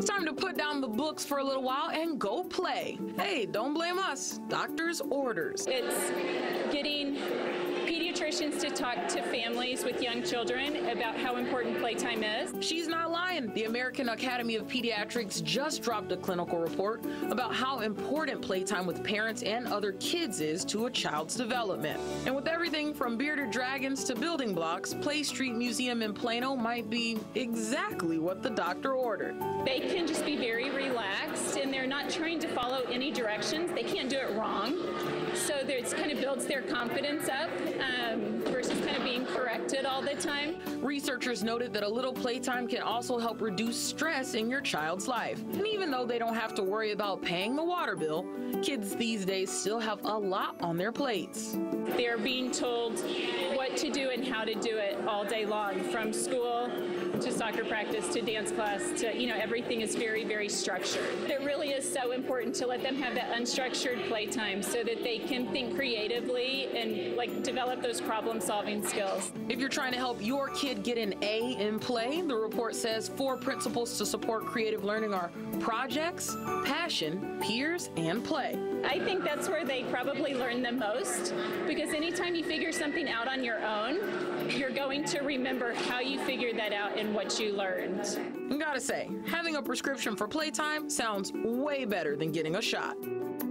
It's time to put down the books for a little while and go play. Hey, don't blame us. Doctor's orders. It's getting pediatricians to talk to families with young children about how important playtime is. She's not lying. The American Academy of Pediatrics just dropped a clinical report about how important playtime with parents and other kids is to a child's development. And with everything from bearded dragons to building blocks, Play Street Museum in Plano might be exactly what the doctor ordered. They can just be very relaxed, and they're not trying to follow any directions. They can't do it wrong. So it kind of builds their confidence up versus kind of being corrected all the time. Researchers noted that a little playtime can also help reduce stress in your child's life. And even though they don't have to worry about paying the water bill, kids these days still have a lot on their plates. They're being told what to do and how to do it all day long, from school to soccer practice to dance class to, everything is very, very structured. It really is so important to let them have that unstructured playtime so that they can think creatively and develop those problem-solving skills. If you're trying to help your kid get an A in play, the report says 4 principles to support creative learning are projects, passion, peers, and play. I think that's where they probably learn the most, because anytime you figure something out on your own, you're going to remember how you figured that out and what you learned. Gotta say, having a prescription for playtime sounds way better than getting a shot.